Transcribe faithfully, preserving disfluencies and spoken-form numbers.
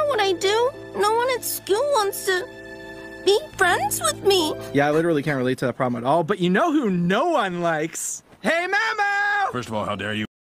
what I do. No one at school wants to be friends with me. Yeah, I literally can't relate to that problem at all. But you know who no one likes? Hey, Mamo! First of all, how dare you?